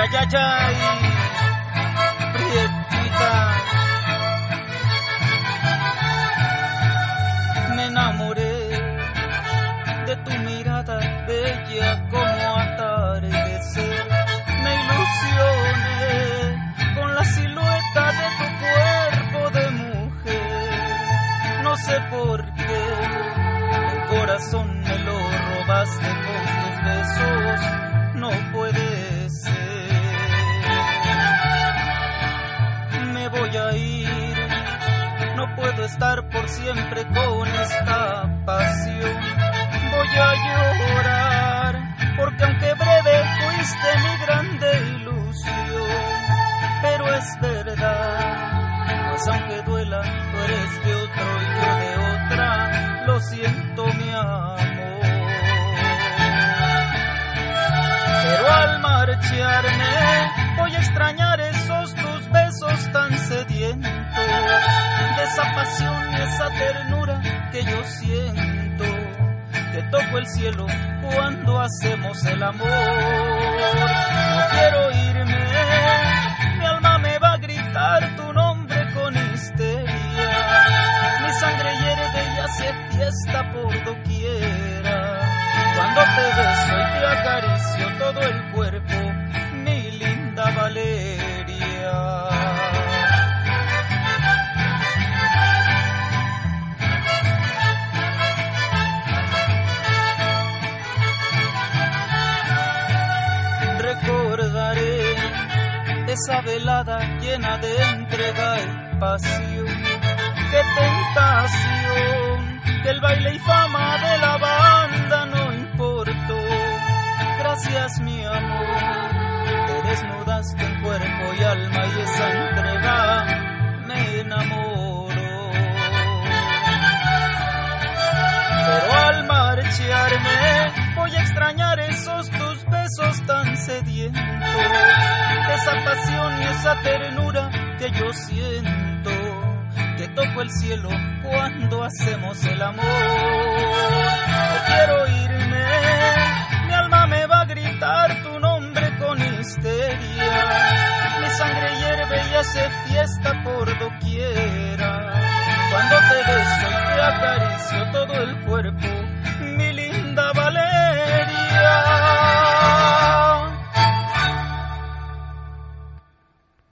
ay, ay, ay, prietita. Me enamoré de tu mirada bella como atardecer. Me ilusioné con la silueta de tu cuerpo de mujer. No sé por qué el corazón me lo robaste con tus besos. No puede ser. Me voy a ir. No puedo estar por siempre con esta pasión. Voy a llorar, porque aunque breve fuiste mi grande ilusión. Pero es verdad, pues aunque duela, tú eres de otro y yo de otra. Lo siento, mi amor. Pero al marcharme, voy a extrañar esos tus besos tan sedientos. De esa pasión y esa ternura que yo siento, que toco el cielo cuando hacemos el amor. No quiero irme, mi alma me va a gritar tu nombre con histeria. Mi sangre hierve y hace fiesta por doquiera. Cuando te beso y te acaricio todo el cuerpo, mi linda Valeria. Recordaré esa velada llena de entrega y pasión. ¡Qué tentación! Que el baile y fama de la banda no importó. Gracias, mi amor, te desnudaste en cuerpo y alma y esa entrega me enamoró. Pero al marcharme voy a extrañar esos tus besos tan sedientos, esa pasión y esa ternura que yo siento, que toco el cielo cuando hacemos el amor. No quiero irme, mi alma me va a gritar tu nombre con histeria. Mi sangre hierve y hace fiesta por doquiera. Cuando te beso y te acaricio todo el cuerpo,